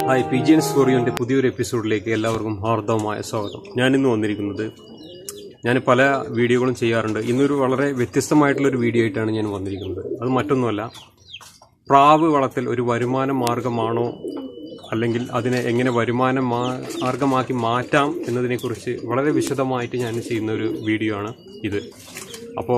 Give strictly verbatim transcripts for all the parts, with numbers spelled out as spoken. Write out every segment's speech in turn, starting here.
Hi, P G N സ്റ്റോറിയുടെ പുതിയൊരു എപ്പിസോഡിലേക്ക് എല്ലാവർക്കും ഹാർദവമായ സ്വാഗതം. ഞാനിന്ന് വന്നിരിക്കുന്നത്, ഞാൻ പല വീഡിയോകളും ചെയ്യാറുണ്ട്. ഇന്നൊരു വളരെ വ്യത്യസ്തമായിട്ടുള്ളൊരു വീഡിയോ ആയിട്ടാണ് ഞാൻ വന്നിരിക്കുന്നത്. അത് മറ്റൊന്നുമല്ല, പ്രാവ് വളർത്തൽ ഒരു വരുമാന മാർഗമാണോ, അല്ലെങ്കിൽ അതിനെ എങ്ങനെ വരുമാന മാർഗമാക്കി മാറ്റാം എന്നതിനെക്കുറിച്ച് വളരെ വിശദമായിട്ട് ഞാൻ ചെയ്യുന്ന ഒരു വീഡിയോ ആണ് ഇത്. അപ്പോൾ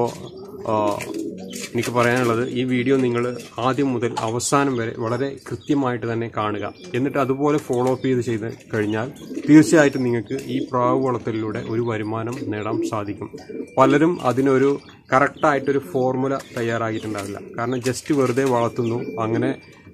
എനിക്ക് പറയാനുള്ളത്, ഈ വീഡിയോ നിങ്ങൾ ആദ്യം മുതൽ അവസാനം വരെ വളരെ കൃത്യമായിട്ട് തന്നെ കാണുക. എന്നിട്ട് അതുപോലെ ഫോളോ അപ്പ് ചെയ്ത് ചെയ്ത് കഴിഞ്ഞാൽ തീർച്ചയായിട്ടും നിങ്ങൾക്ക് ഈ പ്രാവ് വളർത്തലിലൂടെ ഒരു വരുമാനം നേടാൻ സാധിക്കും. പലരും അതിനൊരു കറക്റ്റായിട്ടൊരു ഫോർമുല തയ്യാറാക്കിയിട്ടുണ്ടാവില്ല. കാരണം ജസ്റ്റ് വെറുതെ വളർത്തുന്നു, അങ്ങനെ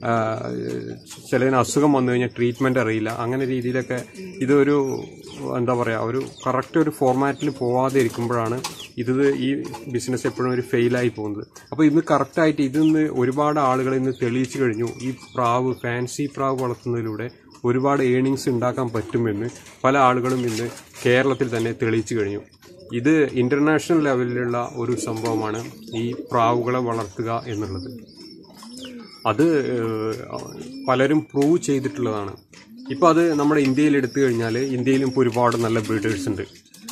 ചിലതിന് അസുഖം വന്നു കഴിഞ്ഞാൽ ട്രീറ്റ്മെൻറ്റ് അറിയില്ല, അങ്ങനെ രീതിയിലൊക്കെ ഇതൊരു എന്താ പറയുക, ഒരു കറക്റ്റ് ഒരു ഫോർമാറ്റിൽ പോവാതെ ഇരിക്കുമ്പോഴാണ് ഇത് ഈ ബിസിനസ് എപ്പോഴും ഒരു ഫെയിലായി പോകുന്നത്. അപ്പോൾ ഇന്ന് കറക്റ്റായിട്ട് ഇതിന്ന് ഒരുപാട് ആളുകൾ ഇന്ന് തെളിയിച്ചു കഴിഞ്ഞു, ഈ പ്രാവ് ഫാൻസി പ്രാവ് വളർത്തുന്നതിലൂടെ ഒരുപാട് ഏണിങ്സ് ഉണ്ടാക്കാൻ പറ്റുമെന്ന് പല ആളുകളും ഇന്ന് കേരളത്തിൽ തന്നെ തെളിയിച്ചു കഴിഞ്ഞു. ഇത് ഇൻ്റർനാഷണൽ ലെവലിലുള്ള ഒരു സംഭവമാണ് ഈ പ്രാവുകളെ വളർത്തുക എന്നുള്ളത്. അത് പലരും പ്രൂവ് ചെയ്തിട്ടുള്ളതാണ്. ഇപ്പോൾ അത് നമ്മുടെ ഇന്ത്യയിൽ എടുത്തു കഴിഞ്ഞാൽ, ഇന്ത്യയിലും ഇപ്പോൾ ഒരുപാട് നല്ല ബ്രീഡേഴ്സ് ഉണ്ട്.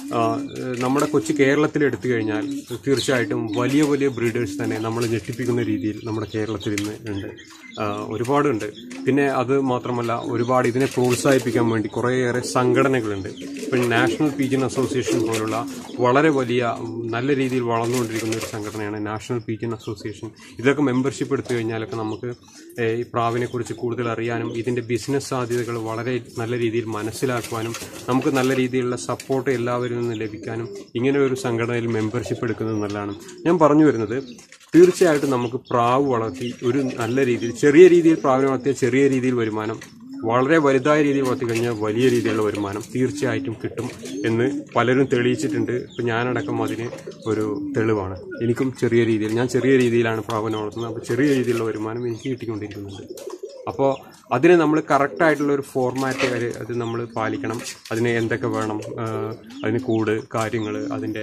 നമ്മുടെ കൊച്ചു കേരളത്തിൽ എടുത്തു കഴിഞ്ഞാൽ തീർച്ചയായിട്ടും വലിയ വലിയ ബ്രീഡേഴ്സ് തന്നെ നമ്മൾ ഞെട്ടിപ്പിക്കുന്ന രീതിയിൽ നമ്മുടെ കേരളത്തിൽ ഇന്ന് ഉണ്ട്, ഒരുപാടുണ്ട്. പിന്നെ അത് മാത്രമല്ല, ഒരുപാട് ഇതിനെ പ്രോത്സാഹിപ്പിക്കാൻ വേണ്ടി കുറേയേറെ സംഘടനകളുണ്ട്. ഇപ്പോൾ നാഷണൽ പീജിയൻ അസോസിയേഷൻ പോലുള്ള വളരെ വലിയ നല്ല രീതിയിൽ വളർന്നുകൊണ്ടിരിക്കുന്ന ഒരു സംഘടനയാണ് നാഷണൽ പീജിയൻ അസോസിയേഷൻ. ഇതൊക്കെ മെമ്പർഷിപ്പ് എടുത്തു കഴിഞ്ഞാലൊക്കെ നമുക്ക് ഈ പ്രാവിനെക്കുറിച്ച് കൂടുതൽ അറിയാനും ഇതിൻ്റെ ബിസിനസ് സാധ്യതകൾ വളരെ നല്ല രീതിയിൽ മനസ്സിലാക്കുവാനും നമുക്ക് നല്ല രീതിയിലുള്ള സപ്പോർട്ട് എല്ലാവരിൽ നിന്ന് ലഭിക്കാനും ഇങ്ങനെ ഒരു സംഘടനയിൽ മെമ്പർഷിപ്പ് എടുക്കുന്നത് നല്ലതാണ്. ഞാൻ പറഞ്ഞു വരുന്നത്, തീർച്ചയായിട്ടും നമുക്ക് പ്രാവ് വളർത്തി ഒരു നല്ല രീതിയിൽ, ചെറിയ രീതിയിൽ പ്രാവിനെ വളർത്തിയ ചെറിയ രീതിയിൽ വരുമാനം, വളരെ വലുതായ രീതിയിൽ വളർത്തി കഴിഞ്ഞാൽ വലിയ രീതിയിലുള്ള വരുമാനം തീർച്ചയായിട്ടും കിട്ടും എന്ന് പലരും തെളിയിച്ചിട്ടുണ്ട്. ഇപ്പം ഞാനടക്കം അതിന് ഒരു തെളിവാണ്. എനിക്കും ചെറിയ രീതിയിൽ, ഞാൻ ചെറിയ രീതിയിലാണ് പ്രാവിനെ വളർത്തുന്നത്. അപ്പോൾ ചെറിയ രീതിയിലുള്ള വരുമാനം എനിക്ക് കിട്ടിക്കൊണ്ടിരിക്കുന്നുണ്ട്. അപ്പോൾ അതിന് നമ്മൾ കറക്റ്റായിട്ടുള്ള ഒരു ഫോർമാറ്റ് അത് നമ്മൾ പാലിക്കണം. അതിന് എന്തൊക്കെ വേണം, അതിന് കൂട് കാര്യങ്ങൾ, അതിൻ്റെ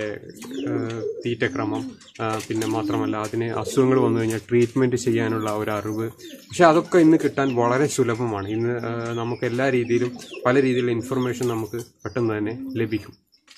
തീറ്റക്രമം, പിന്നെ മാത്രമല്ല അതിന് അസുഖങ്ങൾ വന്നു കഴിഞ്ഞാൽ ട്രീറ്റ്മെൻറ്റ് ചെയ്യാനുള്ള ഒരു അറിവ്. പക്ഷെ അതൊക്കെ ഇന്ന് കിട്ടാൻ വളരെ സുലഭമാണ്. ഇന്ന് നമുക്ക് എല്ലാ രീതിയിലും പല രീതിയിലുള്ള ഇൻഫർമേഷൻ നമുക്ക് പെട്ടെന്ന് തന്നെ ലഭിക്കും.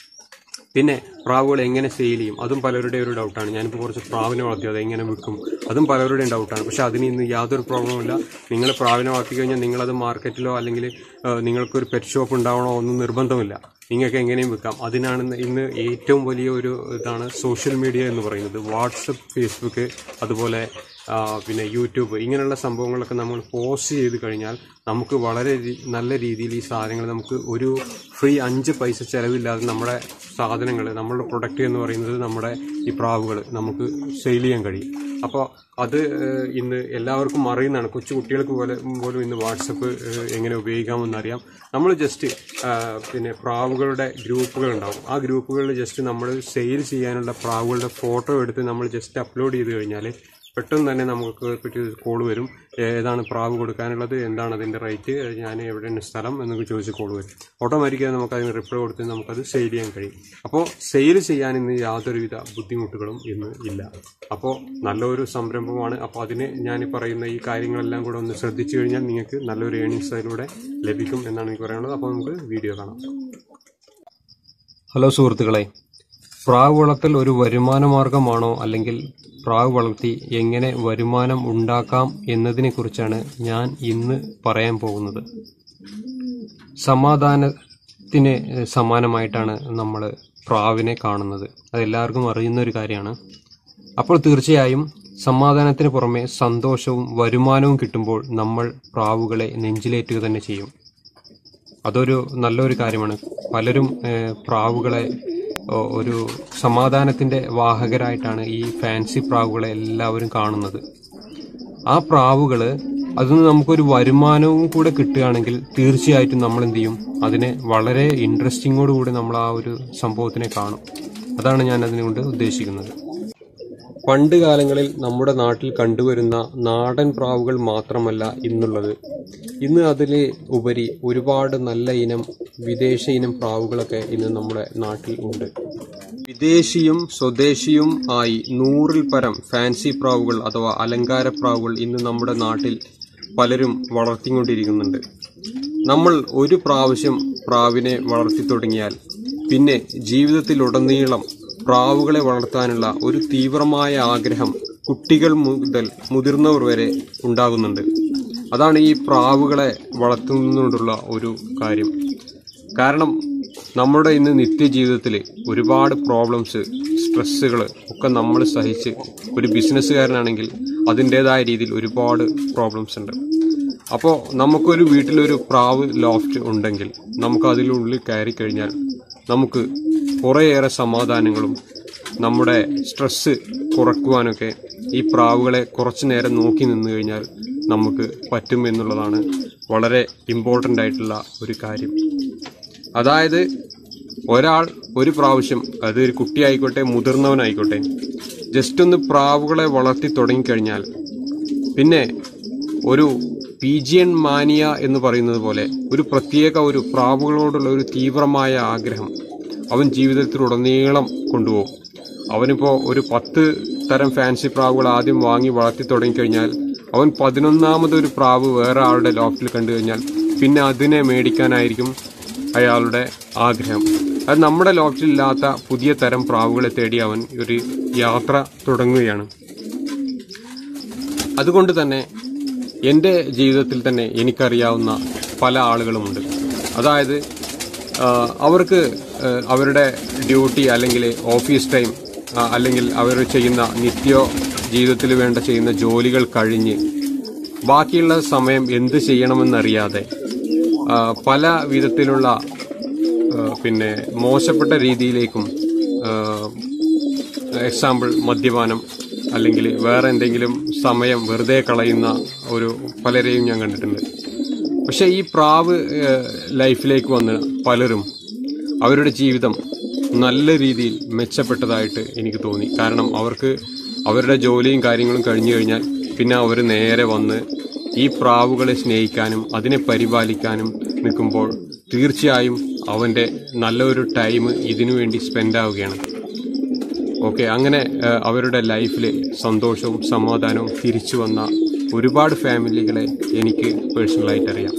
പിന്നെ പ്രാവുകൾ എങ്ങനെ സെയിൽ ചെയ്യും, അതും പലരുടെ ഒരു ഡൗട്ടാണ്. ഞാനിപ്പോൾ കുറച്ച് പ്രാവിനെ വളർത്തി അത് എങ്ങനെ വിൽക്കും, അതും പലരുടെയും ഡൗട്ടാണ്. പക്ഷെ അതിന് ഇന്ന് യാതൊരു പ്രോബ്ലമില്ല. നിങ്ങൾ പ്രാവിനെ വളർത്തി കഴിഞ്ഞാൽ നിങ്ങളത് മാർക്കറ്റിലോ അല്ലെങ്കിൽ നിങ്ങൾക്കൊരു പെറ്റ് ഷോപ്പ് ഉണ്ടാവണോ ഒന്നും നിർബന്ധമില്ല. നിങ്ങൾക്ക് എങ്ങനെയും വിൽക്കാം. അതിനാണ് ഇന്ന് ഏറ്റവും വലിയ ഒരു ഇതാണ് സോഷ്യൽ മീഡിയ എന്ന് പറയുന്നത്. വാട്സപ്പ്, ഫേസ്ബുക്ക്, അതുപോലെ പിന്നെ യൂട്യൂബ്, ഇങ്ങനെയുള്ള സംഭവങ്ങളൊക്കെ നമ്മൾ പോസ്റ്റ് ചെയ്ത് കഴിഞ്ഞാൽ നമുക്ക് വളരെ നല്ല രീതിയിൽ ഈ സാധനങ്ങൾ നമുക്ക് ഒരു ഫ്രീ അഞ്ച് പൈസ ചിലവില്ലാതെ നമ്മുടെ സാധനങ്ങൾ, നമ്മളുടെ പ്രൊഡക്റ്റ് എന്ന് പറയുന്നത് നമ്മുടെ ഈ പ്രാവുകൾ നമുക്ക് സെയിൽ ചെയ്യാൻ കഴിയും. അപ്പോൾ അത് ഇന്ന് എല്ലാവർക്കും അറിയുന്നതാണ്. കൊച്ചു കുട്ടികൾക്ക് പോലെ പോലും ഇന്ന് വാട്സപ്പ് എങ്ങനെ ഉപയോഗിക്കാമെന്നറിയാം. നമ്മൾ ജസ്റ്റ് പിന്നെ പ്രാവുകളുടെ ഗ്രൂപ്പുകൾ ഉണ്ടാവും. ആ ഗ്രൂപ്പുകളിൽ ജസ്റ്റ് നമ്മൾ സെയിൽ ചെയ്യാനുള്ള പ്രാവുകളുടെ ഫോട്ടോ എടുത്ത് നമ്മൾ ജസ്റ്റ് അപ്ലോഡ് ചെയ്ത് കഴിഞ്ഞാൽ പെട്ടെന്ന് തന്നെ നമുക്ക് പറ്റി കോൾ വരും. ഏതാണ് പ്രാവ് കൊടുക്കാനുള്ളത്, എന്താണ് അതിൻ്റെ റേറ്റ്, ഞാൻ എവിടെയാണ് സ്ഥലം എന്നൊക്കെ ചോദിച്ച് കോൾ വരും. ഓട്ടോമാറ്റിക്കായി നമുക്ക് അതിന് റിപ്ലൈ കൊടുത്ത് നമുക്കത് സെയിൽ ചെയ്യാൻ കഴിയും. അപ്പോൾ സെയിൽ ചെയ്യാൻ ഇന്ന് യാതൊരുവിധ ബുദ്ധിമുട്ടുകളും ഇന്ന് ഇല്ല. അപ്പോൾ നല്ലൊരു സംരംഭമാണ്. അപ്പോൾ അതിന് ഞാൻ പറയുന്ന ഈ കാര്യങ്ങളെല്ലാം കൂടെ ഒന്ന് ശ്രദ്ധിച്ചു കഴിഞ്ഞാൽ നിങ്ങൾക്ക് നല്ലൊരു ഏണിങ്സ് അതിലൂടെ ലഭിക്കും എന്നാണ് എനിക്ക് പറയാനുള്ളത്. അപ്പോൾ നമുക്ക് വീഡിയോ കാണാം. ഹലോ സുഹൃത്തുക്കളെ, പ്രാവ് വളർത്തൽ ഒരു വരുമാന മാർഗമാണോ, അല്ലെങ്കിൽ പ്രാവ് വളർത്തി എങ്ങനെ വരുമാനം ഉണ്ടാക്കാം എന്നതിനെക്കുറിച്ചാണ് ഞാൻ ഇന്ന് പറയാൻ പോകുന്നത്. സമാധാനത്തിന് സമാനമായിട്ടാണ് നമ്മൾ പ്രാവിനെ കാണുന്നത്. അതെല്ലാവർക്കും അറിയുന്ന ഒരു കാര്യമാണ്. അപ്പോൾ തീർച്ചയായും സമാധാനത്തിന് പുറമെ സന്തോഷവും വരുമാനവും കിട്ടുമ്പോൾ നമ്മൾ പ്രാവുകളെ നെഞ്ചിലേറ്റുക തന്നെ ചെയ്യും. അതൊരു നല്ലൊരു കാര്യമാണ്. പലരും പ്രാവുകളെ ഒരു സമാധാനത്തിൻ്റെ വാഹകരായിട്ടാണ് ഈ ഫാൻസി പ്രാവുകളെ എല്ലാവരും കാണുന്നത്. ആ പ്രാവുകൾ അതിന് നമുക്കൊരു വരുമാനവും കൂടെ കിട്ടുകയാണെങ്കിൽ തീർച്ചയായിട്ടും നമ്മൾ എന്ത് ചെയ്യും, അതിനെ വളരെ ഇൻട്രസ്റ്റിങ്ങോടുകൂടി നമ്മൾ ആ ഒരു സംഭവത്തിനെ കാണും. അതാണ് ഞാൻ അതിനുകൊണ്ട് ഉദ്ദേശിക്കുന്നത്. പണ്ട് കാലങ്ങളിൽ നമ്മുടെ നാട്ടിൽ കണ്ടുവരുന്ന നാടൻ പ്രാവുകൾ മാത്രമല്ല ഇന്നുള്ളത്. ഇന്ന് അതിൽ ഉപരി ഒരുപാട് നല്ല ഇനം വിദേശ ഇനം പ്രാവുകളൊക്കെ ഇന്ന് നമ്മുടെ നാട്ടിൽ ഉണ്ട്. വിദേശിയും സ്വദേശിയും ആയി നൂറിൽ പരം ഫാൻസി പ്രാവുകൾ അഥവാ അലങ്കാര പ്രാവുകൾ ഇന്ന് നമ്മുടെ നാട്ടിൽ പലരും വളർത്തിക്കൊണ്ടിരിക്കുന്നുണ്ട്. നമ്മൾ ഒരു പ്രാവശ്യം പ്രാവിനെ വളർത്തി തുടങ്ങിയാൽ പിന്നെ ജീവിതത്തിലുടനീളം പ്രാവുകളെ വളർത്താനുള്ള ഒരു തീവ്രമായ ആഗ്രഹം കുട്ടികൾ മുതൽ മുതിർന്നവർ വരെ ഉണ്ടാകുന്നുണ്ട്. അതാണ് ഈ പ്രാവുകളെ വളർത്തുന്നതുകൊണ്ടുള്ള ഒരു കാര്യം. കാരണം നമ്മുടെ ഇന്ന് നിത്യജീവിതത്തിൽ ഒരുപാട് പ്രോബ്ലംസ്, സ്ട്രെസ്സുകൾ ഒക്കെ നമ്മൾ സഹിച്ച്, ഒരു ബിസിനസ്സുകാരനാണെങ്കിൽ അതിൻ്റേതായ രീതിയിൽ ഒരുപാട് പ്രോബ്ലംസ് ഉണ്ട്. അപ്പോൾ നമുക്കൊരു വീട്ടിലൊരു പ്രാവ് ലോഫ്റ്റ് ഉണ്ടെങ്കിൽ നമുക്ക് അതിനുള്ളിൽ കയറി കഴിഞ്ഞാൽ നമുക്ക് കുറേയേറെ സമാധാനങ്ങളും നമ്മുടെ സ്ട്രെസ്സ് കുറയ്ക്കുവാനൊക്കെ ഈ പ്രാവുകളെ കുറച്ചു നേരം നോക്കി നിന്ന് കഴിഞ്ഞാൽ നമുക്ക് പറ്റും എന്നുള്ളതാണ് വളരെ ഇമ്പോർട്ടൻ്റ് ആയിട്ടുള്ള ഒരു കാര്യം. അതായത് ഒരാൾ ഒരു പ്രാവശ്യം, അത് ഒരു കുട്ടിയായിക്കോട്ടെ മുതിർന്നവനായിക്കോട്ടെ, ജസ്റ്റ് ഒന്ന് പ്രാവുകളെ വളർത്തി തുടങ്ങിക്കഴിഞ്ഞാൽ പിന്നെ ഒരു പീജിയൻ മാനിയ എന്ന് പറയുന്നത് പോലെ ഒരു പ്രത്യേക ഒരു പ്രാവുകളോടുള്ള ഒരു തീവ്രമായ ആഗ്രഹം അവൻ ജീവിതത്തിലുടനീളം കൊണ്ടുപോകും. അവനിപ്പോൾ ഒരു പത്ത് തരം ഫാൻസി പ്രാവുകൾ ആദ്യം വാങ്ങി വളർത്തി തുടങ്ങിക്കഴിഞ്ഞാൽ അവൻ പതിനൊന്നാമതൊരു പ്രാവ് വേറെ ആളുടെ ലോഫ്റ്റിൽ കണ്ടു കഴിഞ്ഞാൽ പിന്നെ അതിനെ മേടിക്കാനായിരിക്കും അയാളുടെ ആഗ്രഹം. അത് നമ്മുടെ ലോഫ്റ്റിലില്ലാത്ത പുതിയ തരം പ്രാവുകളെ തേടി അവൻ ഒരു യാത്ര തുടങ്ങുകയാണ്. അതുകൊണ്ട് തന്നെ എൻ്റെ ജീവിതത്തിൽ തന്നെ എനിക്കറിയാവുന്ന പല ആളുകളുമുണ്ട്. അതായത് അവർക്ക് അവരുടെ ഡ്യൂട്ടി അല്ലെങ്കിൽ ഓഫീസ് ടൈം അല്ലെങ്കിൽ അവർ ചെയ്യുന്ന നിത്യ ജീവിതത്തിൽ വേണ്ട ചെയ്യുന്ന ജോലികൾ കഴിഞ്ഞ് ബാക്കിയുള്ള സമയം എന്ത് ചെയ്യണമെന്നറിയാതെ പല വിധത്തിലുള്ള പിന്നെ മോശപ്പെട്ട രീതിയിലേക്കും, എക്സാമ്പിൾ മദ്യപാനം അല്ലെങ്കിൽ വേറെ എന്തെങ്കിലും സമയം വെറുതെ കളയുന്ന ഒരു പലരെയും ഞാൻ കണ്ടിട്ടുണ്ട്. പക്ഷെ ഈ പ്രാവ് ലൈഫിലേക്ക് വന്ന് പലരും അവരുടെ ജീവിതം നല്ല രീതിയിൽ മെച്ചപ്പെട്ടതായിട്ട് എനിക്ക് തോന്നി. കാരണം അവർക്ക് അവരുടെ ജോലിയും കാര്യങ്ങളും കഴിഞ്ഞു കഴിഞ്ഞാൽ പിന്നെ അവർ നേരെ വന്ന് ഈ പ്രാവുകളെ സ്നേഹിക്കാനും അതിനെ പരിപാലിക്കാനും നിൽക്കുമ്പോൾ തീർച്ചയായും അവൻ്റെ നല്ലൊരു ടൈം ഇതിനു വേണ്ടി സ്പെൻഡ് ആവുകയാണ്. ഓക്കെ, അങ്ങനെ അവരുടെ ലൈഫിൽ സന്തോഷവും സമാധാനവും തിരിച്ചു വന്ന ഒരുപാട് ഫാമിലികളെ എനിക്ക് പേഴ്സണലായിട്ട് അറിയാം.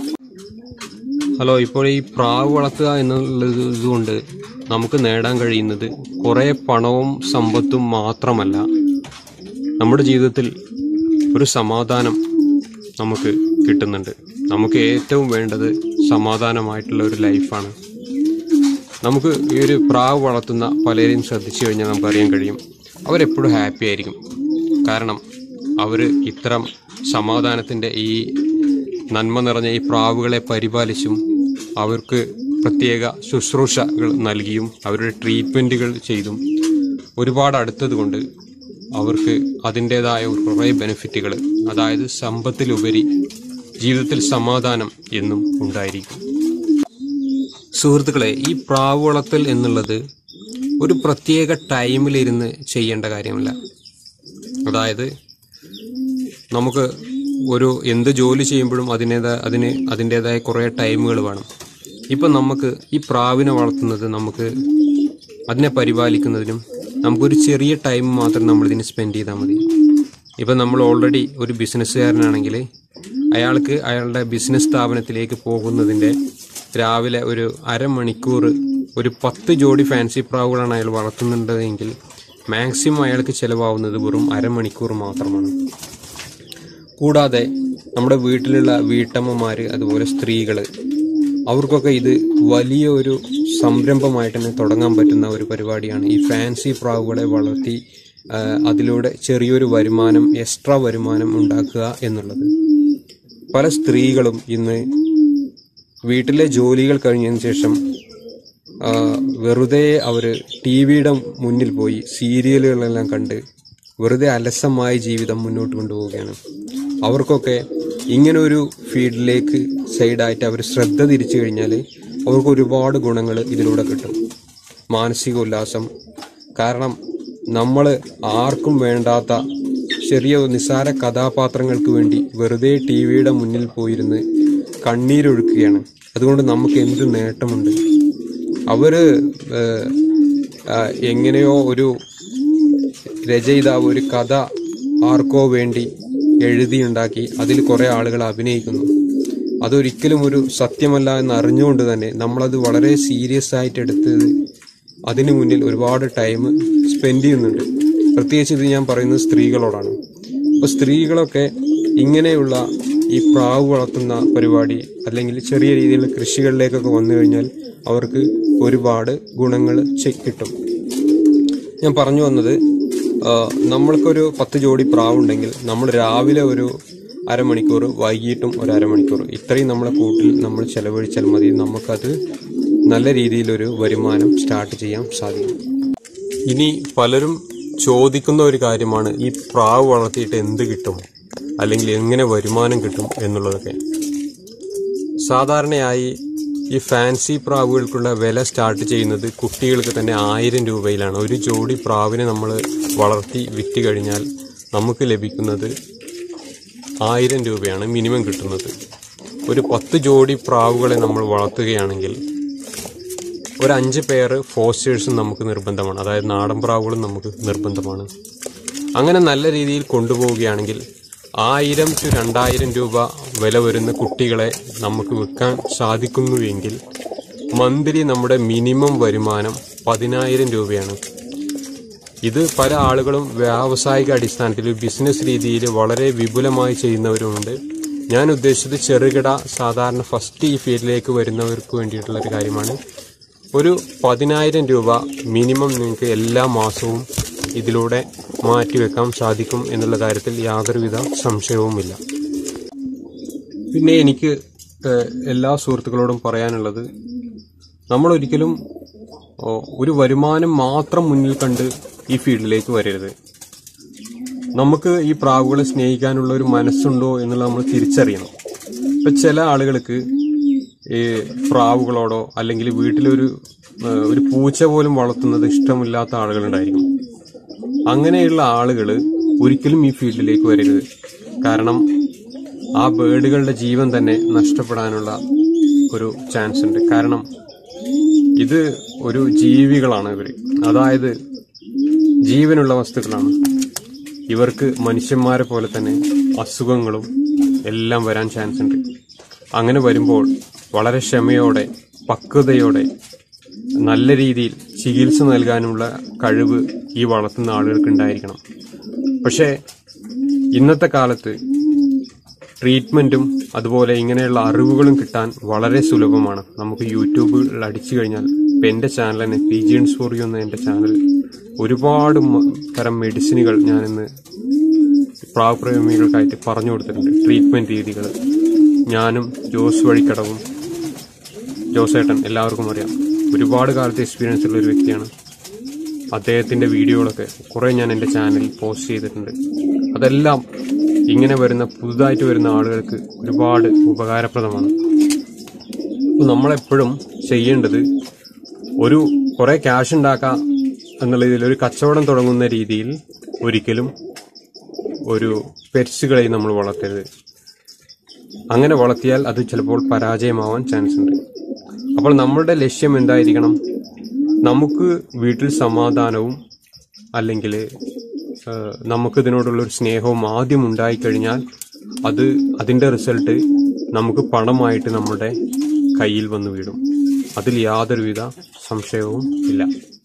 ഹലോ, ഇപ്പോൾ ഈ പ്രാവ് വളർത്തുക എന്നുള്ളത് കൊണ്ട് നമുക്ക് നേടാൻ കഴിയുന്നത് കുറേ പണവും സമ്പത്തും മാത്രമല്ല, നമ്മുടെ ജീവിതത്തിൽ ഒരു സമാധാനം നമുക്ക് കിട്ടുന്നുണ്ട്. നമുക്ക് ഏറ്റവും വേണ്ടത് സമാധാനമായിട്ടുള്ള ഒരു ലൈഫാണ്. നമുക്ക് ഈ ഒരു പ്രാവ് വളർത്തുന്ന പലരെയും ശ്രദ്ധിച്ചു കഴിഞ്ഞാൽ നമുക്കറിയാൻ കഴിയും അവരെപ്പോഴും ഹാപ്പി ആയിരിക്കും. കാരണം അവർ ഇത്തരം സമാധാനത്തിൻ്റെ ഈ നന്മ നിറഞ്ഞ ഈ പ്രാവുകളെ പരിപാലിച്ചും അവർക്ക് പ്രത്യേക ശുശ്രൂഷകൾ നൽകിയും അവരുടെ ട്രീറ്റ്മെൻറ്റുകൾ ചെയ്തും ഒരുപാട് അടുത്തതുകൊണ്ട് അവർക്ക് അതിൻ്റേതായ കുറേ ബെനിഫിറ്റുകൾ, അതായത് സമ്പത്തിലുപരി ജീവിതത്തിൽ സമാധാനം എന്നും ഉണ്ടായിരിക്കും. സുഹൃത്തുക്കളെ, ഈ പ്രാവ് വളർത്തൽ എന്നുള്ളത് ഒരു പ്രത്യേക ടൈമിലിരുന്ന് ചെയ്യേണ്ട കാര്യമല്ല. അതായത് നമുക്ക് ഒരു എന്ത് ജോലി ചെയ്യുമ്പോഴും അതിനേതായ അതിന് അതിൻ്റേതായ കുറേ ടൈമുകൾ വേണം. ഇപ്പം നമുക്ക് ഈ പ്രാവിനെ വളർത്തുന്നത് നമുക്ക് അതിനെ പരിപാലിക്കുന്നതിനും നമുക്കൊരു ചെറിയ ടൈം മാത്രം നമ്മളിതിന് സ്പെൻഡ് ചെയ്താൽ മതി. ഇപ്പം നമ്മൾ ഓൾറെഡി ഒരു ബിസിനസ്സുകാരനാണെങ്കിൽ അയാൾക്ക് അയാളുടെ ബിസിനസ് സ്ഥാപനത്തിലേക്ക് പോകുന്നതിൻ്റെ രാവിലെ ഒരു അരമണിക്കൂർ ഒരു പത്ത് ജോഡി ഫാൻസി പ്രാവുകളാണ് അയാൾ വളർത്തുന്നുണ്ടെങ്കിൽ മാക്സിമം അയാൾക്ക് ചിലവാകുന്നത് വെറും അരമണിക്കൂർ മാത്രമാണ്. കൂടാതെ നമ്മുടെ വീട്ടിലുള്ള വീട്ടമ്മമാർ, അതുപോലെ സ്ത്രീകൾ, അവർക്കൊക്കെ ഇത് വലിയ ഒരു സംരംഭമായിട്ട് തന്നെ തുടങ്ങാൻ പറ്റുന്ന ഒരു പരിപാടിയാണ് ഈ ഫാൻസി പ്രാവുകളെ വളർത്തി അതിലൂടെ ചെറിയൊരു വരുമാനം, എക്സ്ട്രാ വരുമാനം ഉണ്ടാക്കുക എന്നുള്ളത്. പല സ്ത്രീകളും ഇന്ന് വീട്ടിലെ ജോലികൾ കഴിഞ്ഞതിന് ശേഷം വെറുതെ അവർ ടി വിയുടെ മുന്നിൽ പോയി സീരിയലുകളെല്ലാം കണ്ട് വെറുതെ അലസമായ ജീവിതം മുന്നോട്ട് കൊണ്ടുപോവുകയാണ്. അവർക്കൊക്കെ ഇങ്ങനെ ഒരു ഫീൽഡിലേക്ക് സൈഡായിട്ട് അവർ ശ്രദ്ധ തിരിച്ചു കഴിഞ്ഞാൽ അവർക്ക് ഒരുപാട് ഗുണങ്ങൾ ഇതിലൂടെ കിട്ടും. മാനസിക ഉല്ലാസം, കാരണം നമ്മൾ ആർക്കും വേണ്ടാത്ത ചെറിയ നിസ്സാര കഥാപാത്രങ്ങൾക്ക് വേണ്ടി വെറുതെ ടി വിയുടെ മുന്നിൽ പോയിരുന്ന് കണ്ണീരൊഴുക്കുകയാണ്. അതുകൊണ്ട് നമുക്ക് എന്ത് നേട്ടമുണ്ട്? അവർ എങ്ങനെയോ ഒരു രചയിതാവ് ഒരു കഥ ആർക്കോ വേണ്ടി എഴുതിയുണ്ടാക്കി അതിൽ കുറേ ആളുകൾ അഭിനയിക്കുന്നു. അതൊരിക്കലും ഒരു സത്യമല്ല എന്ന് അറിഞ്ഞുകൊണ്ട് തന്നെ നമ്മളത് വളരെ സീരിയസ് ആയിട്ട് എടുത്തത് അതിനു മുന്നിൽ ഒരുപാട് ടൈം സ്പെൻഡ് ചെയ്യുന്നുണ്ട്. പ്രത്യേകിച്ച് ഇത് ഞാൻ പറയുന്നത് സ്ത്രീകളോടാണ്. അപ്പോൾ സ്ത്രീകളൊക്കെ ഇങ്ങനെയുള്ള ഈ പ്രാവ് വളർത്തുന്ന പരിപാടി അല്ലെങ്കിൽ ചെറിയ രീതിയിലുള്ള കൃഷികളിലേക്കൊക്കെ വന്നു കഴിഞ്ഞാൽ അവർക്ക് ഒരുപാട് ഗുണങ്ങൾ കിട്ടും. ഞാൻ പറഞ്ഞു വന്നത്, നമ്മൾക്കൊരു പത്ത് ജോഡി പ്രാവുണ്ടെങ്കിൽ നമ്മൾ രാവിലെ ഒരു അരമണിക്കൂർ, വൈകിട്ടും ഒരു അരമണിക്കൂർ, ഇത്രയും നമ്മളെ കൂട്ടിൽ നമ്മൾ ചെലവഴിച്ചാൽ മതി. നമുക്കത് നല്ല രീതിയിലൊരു വരുമാനം സ്റ്റാർട്ട് ചെയ്യാൻ സാധിക്കും. ഇനി പലരും ചോദിക്കുന്ന ഒരു കാര്യമാണ്, ഈ പ്രാവ് വളർത്തിയിട്ട് എന്ത് കിട്ടും അല്ലെങ്കിൽ എങ്ങനെ വരുമാനം കിട്ടും എന്നുള്ളതൊക്കെ. സാധാരണയായി ഈ ഫാൻസി പ്രാവുകൾക്കുള്ള വില സ്റ്റാർട്ട് ചെയ്യുന്നത് കുട്ടികൾക്ക് തന്നെ ആയിരം രൂപയിലാണ്. ഒരു ജോഡി പ്രാവിനെ നമ്മൾ വളർത്തി വിറ്റ് കഴിഞ്ഞാൽ നമുക്ക് ലഭിക്കുന്നത് ആയിരം രൂപയാണ് മിനിമം കിട്ടുന്നത്. ഒരു പത്ത് ജോഡി പ്രാവുകളെ നമ്മൾ വളർത്തുകയാണെങ്കിൽ ഒരു അഞ്ച് പേർ ഫോസ്റ്റേഴ്സും നമുക്ക് നിർബന്ധമാണ്. അതായത് നാടൻ പ്രാവുകളും നമുക്ക് നിർബന്ധമാണ്. അങ്ങനെ നല്ല രീതിയിൽ കൊണ്ടുപോവുകയാണെങ്കിൽ ആയിരം ടു രണ്ടായിരം രൂപ വില വരുന്ന കുട്ടികളെ നമുക്ക് വിൽക്കാൻ സാധിക്കുന്നുവെങ്കിൽ മന്ത്ലി നമ്മുടെ മിനിമം വരുമാനം പതിനായിരം രൂപയാണ്. ഇത് പല ആളുകളും വ്യാവസായിക അടിസ്ഥാനത്തിൽ ബിസിനസ് രീതിയിൽ വളരെ വിപുലമായി ചെയ്യുന്നവരുമുണ്ട്. ഞാൻ ഉദ്ദേശിച്ചത് ചെറുകിട സാധാരണ ഫസ്റ്റ് ഈ ഫീൽഡിലേക്ക് വരുന്നവർക്ക് വേണ്ടിയിട്ടുള്ള ഒരു കാര്യമാണ്. ഒരു പതിനായിരം രൂപ മിനിമം നിങ്ങൾക്ക് എല്ലാ മാസവും ഇതിലൂടെ മാറ്റിവെക്കാൻ സാധിക്കും എന്നുള്ള കാര്യത്തിൽ യാതൊരുവിധ സംശയവുമില്ല. പിന്നെ എനിക്ക് എല്ലാ സുഹൃത്തുക്കളോടും പറയാനുള്ളത്, നമ്മളൊരിക്കലും ഒരു വരുമാനം മാത്രം മുന്നിൽ കണ്ട് ഈ ഫീൽഡിലേക്ക് വരരുത്. നമുക്ക് ഈ പ്രാവുകളെ സ്നേഹിക്കാനുള്ള ഒരു മനസ്സുണ്ടോ എന്നുള്ളത് നമ്മൾ തിരിച്ചറിയണം. ഇപ്പം ചില ആളുകൾക്ക് ഈ പ്രാവുകളോടോ അല്ലെങ്കിൽ വീട്ടിലൊരു ഒരു പൂച്ച പോലും വളർത്തുന്നത് ഇഷ്ടമില്ലാത്ത ആളുകളുണ്ടായിരിക്കും. അങ്ങനെയുള്ള ആളുകൾ ഒരിക്കലും ഈ ഫീൽഡിലേക്ക് വരരുത്. കാരണം ആ ബേഡുകളുടെ ജീവൻ തന്നെ നഷ്ടപ്പെടാനുള്ള ഒരു ചാൻസ് ഉണ്ട്. കാരണം ഇത് ഒരു ജീവികളാണ് ഇവർ, അതായത് ജീവനുള്ള വസ്തുക്കളാണ്. ഇവർക്ക് മനുഷ്യന്മാരെ പോലെ തന്നെ അസുഖങ്ങളും എല്ലാം വരാൻ ചാൻസ് ഉണ്ട്. അങ്ങനെ വരുമ്പോൾ വളരെ ക്ഷമയോടെ പക്വതയോടെ നല്ല രീതിയിൽ ചികിത്സ നൽകാനുള്ള കഴിവ് ഈ വളർത്തുന്ന ആളുകൾക്ക് ഉണ്ടായിരിക്കണം. പക്ഷേ ഇന്നത്തെ കാലത്ത് ട്രീറ്റ്മെന്റും അതുപോലെ ഇങ്ങനെയുള്ള അറിവുകളും കിട്ടാൻ വളരെ സുലഭമാണ്. നമുക്ക് യൂട്യൂബിൽ അടിച്ചു കഴിഞ്ഞാൽ, ഇപ്പം എൻ്റെ ചാനൽ തന്നെ P G Ns for you എന്ന എൻ്റെ ചാനൽ ഒരുപാട് തരം മെഡിസിനുകൾ ഞാനിന്ന് പ്രാവപ്രേമികൾക്കായിട്ട് പറഞ്ഞു കൊടുത്തിട്ടുണ്ട്. ട്രീറ്റ്മെന്റ് രീതികൾ ഞാനും ജോസ് വഴിക്കടവും ജോസേട്ടൻ എല്ലാവർക്കും അറിയാം. ഒരുപാട് കാലത്തെ എക്സ്പീരിയൻസ് ഉള്ള ഒരു വ്യക്തിയാണ്. അദ്ദേഹത്തിന്റെ വീഡിയോകളൊക്കെ കുറെ ഞാൻ എൻ്റെ ചാനലിൽ പോസ്റ്റ് ചെയ്തിട്ടുണ്ട്. അതെല്ലാം ഇങ്ങനെ വരുന്ന പുതുതായിട്ട് വരുന്ന ആളുകൾക്ക് ഒരുപാട് ഉപകാരപ്രദമാണ്. നമ്മളെപ്പോഴും ചെയ്യേണ്ടത് ഒരു കുറെ ക്യാഷ് ഉണ്ടാക്കാം എന്നുള്ള രീതിയിൽ ഒരു കച്ചവടം തുടങ്ങുന്ന രീതിയിൽ ഒരിക്കലും ഒരു പെറ്റ്സുകളെ നമ്മൾ വളർത്തരുത്. അങ്ങനെ വളർത്തിയാൽ അത് ചിലപ്പോൾ പരാജയമാവാൻ ചാൻസ് ഉണ്ട്. അപ്പോൾ നമ്മളുടെ ലക്ഷ്യം എന്തായിരിക്കണം? നമുക്ക് വീട്ടിൽ സമാധാനവും അല്ലെങ്കിൽ നമുക്കിതിനോടുള്ളൊരു സ്നേഹവും ആദ്യം ഉണ്ടായിക്കഴിഞ്ഞാൽ അത് അതിൻ്റെ റിസൾട്ട് നമുക്ക് പണമായിട്ട് നമ്മുടെ കയ്യിൽ വന്നു വീഴും. അതിൽ യാതൊരുവിധ സംശയവും ഇല്ല.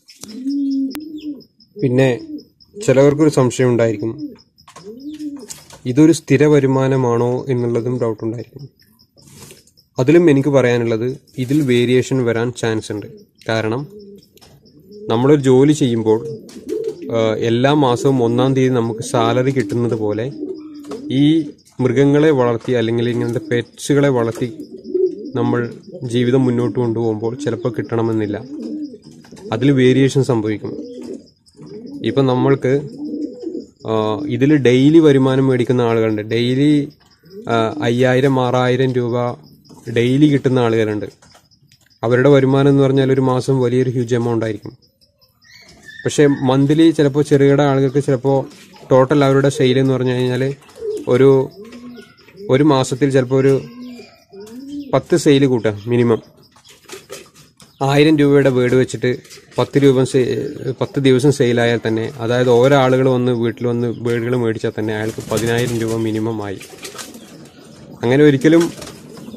പിന്നെ ചിലവർക്കൊരു സംശയം ഉണ്ടായിരിക്കും, ഇതൊരു സ്ഥിര വരുമാനമാണോ എന്നുള്ളതും ഡൗട്ട് ഉണ്ടായിരിക്കും. അതിലും എനിക്ക് പറയാനുള്ളത്, ഇതിൽ വേരിയേഷൻ വരാൻ ചാൻസ് ഉണ്ട്. കാരണം നമ്മളൊരു ജോലി ചെയ്യുമ്പോൾ എല്ലാ മാസവും ഒന്നാം തീയതി നമുക്ക് സാലറി കിട്ടുന്നത് പോലെ ഈ മൃഗങ്ങളെ വളർത്തി അല്ലെങ്കിൽ ഇങ്ങനത്തെ പെറ്റ്സുകളെ വളർത്തി നമ്മൾ ജീവിതം മുന്നോട്ട് കൊണ്ടുപോകുമ്പോൾ ചിലപ്പോൾ കിട്ടണമെന്നില്ല. അതിൽ വേരിയേഷൻ സംഭവിക്കും. ഇപ്പം നമ്മൾക്ക് ഇതിൽ ഡെയിലി വരുമാനം മേടിക്കുന്ന ആളുകളുണ്ട്. ഡെയിലി അയ്യായിരം ആറായിരം രൂപ ഡെയിലി കിട്ടുന്ന ആളുകളുണ്ട്. അവരുടെ വരുമാനം എന്ന് പറഞ്ഞാൽ ഒരു മാസം വലിയൊരു ഹ്യൂജ് എമൗണ്ട് ആയിരിക്കും. പക്ഷേ മന്ത്ലി ചിലപ്പോൾ ചെറുകിട ആളുകൾക്ക് ചിലപ്പോൾ ടോട്ടൽ അവരുടെ സെയിൽ എന്ന് പറഞ്ഞു കഴിഞ്ഞാൽ ഒരു ഒരു മാസത്തിൽ ചിലപ്പോൾ ഒരു പത്ത് സെയിൽ കൂട്ടാം മിനിമം. ആയിരം രൂപയുടെ വീട് വെച്ചിട്ട് പത്ത് രൂപ പത്ത് ദിവസം സെയിലായാൽ തന്നെ, അതായത് ഓരോ ആളുകൾ വന്ന് വീട്ടിൽ വന്ന് വീടുകൾ മേടിച്ചാൽ തന്നെ അയാൾക്ക് പതിനായിരം രൂപ മിനിമം ആയി. അങ്ങനെ ഒരിക്കലും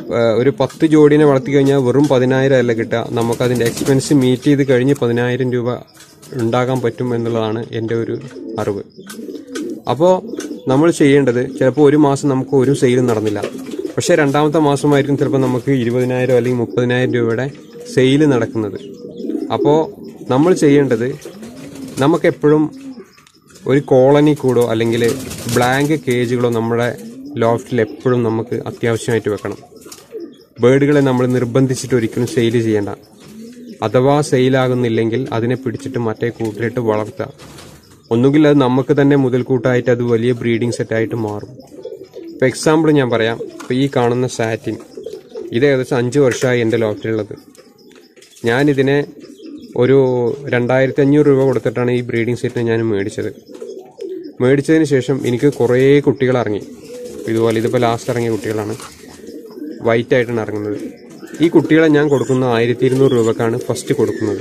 ഒരു പത്ത് ജോഡിനെ വളർത്തി കഴിഞ്ഞാൽ വെറും പതിനായിരം അല്ല കിട്ടുക, നമുക്കതിൻ്റെ എക്സ്പെൻസ് മീറ്റ് ചെയ്ത് കഴിഞ്ഞ് പതിനായിരം രൂപ ഉണ്ടാകാൻ പറ്റും എന്നുള്ളതാണ് എൻ്റെ ഒരു അറിവ്. അപ്പോൾ നമ്മൾ ചെയ്യേണ്ടത്, ചിലപ്പോൾ ഒരു മാസം നമുക്ക് ഒരു സെയിലും നടന്നില്ല, പക്ഷേ രണ്ടാമത്തെ മാസമായിരിക്കും ചിലപ്പോൾ നമുക്ക് ഇരുപതിനായിരം അല്ലെങ്കിൽ മുപ്പതിനായിരം രൂപയുടെ സെയിൽ നടക്കുന്നത്. അപ്പോൾ നമ്മൾ ചെയ്യേണ്ടത്, നമുക്കെപ്പോഴും ഒരു കോളനി കൂടോ അല്ലെങ്കിൽ ബ്ലാങ്ക് കേജുകളോ നമ്മുടെ ലോഫ്റ്റിൽ എപ്പോഴും നമുക്ക് അത്യാവശ്യമായിട്ട് വെക്കണം. ബേഡുകളെ നമ്മൾ നിർബന്ധിച്ചിട്ട് ഒരിക്കലും സെയിൽ ചെയ്യേണ്ട. അഥവാ സെയിലാകുന്നില്ലെങ്കിൽ അതിനെ പിടിച്ചിട്ട് മറ്റേ കൂട്ടിലിട്ട് വളർത്തുക. ഒന്നുകിൽ അത് നമുക്ക് തന്നെ മുതൽക്കൂട്ടായിട്ട് അത് വലിയ ബ്രീഡിംഗ് സെറ്റായിട്ട് മാറും. ഇപ്പോൾ എക്സാമ്പിൾ ഞാൻ പറയാം. ഇപ്പോൾ ഈ കാണുന്ന സാറ്റിൻ, ഇത് ഏകദേശം അഞ്ച് വർഷമായി എൻ്റെ ലോഫ്റ്റിലുള്ളത്. ഞാനിതിനെ ഒരു രണ്ടായിരത്തി അഞ്ഞൂറ് രൂപ കൊടുത്തിട്ടാണ് ഈ ബ്രീഡിംഗ് സെറ്റിനെ ഞാൻ മേടിച്ചത്. മേടിച്ചതിന് ശേഷം എനിക്ക് കുറേ കുട്ടികൾ ഇറങ്ങി. ഇതുപോലെ ഇതിപ്പോൾ ലാസ്റ്റ് ഇറങ്ങിയ കുട്ടികളാണ്, വൈറ്റ് ആയിട്ടാണ് ഇറങ്ങുന്നത്. ഈ കുട്ടികളെ ഞാൻ കൊടുക്കുന്ന ആയിരത്തി ഇരുന്നൂറ് രൂപക്കാണ് ഫസ്റ്റ് കൊടുക്കുന്നത്.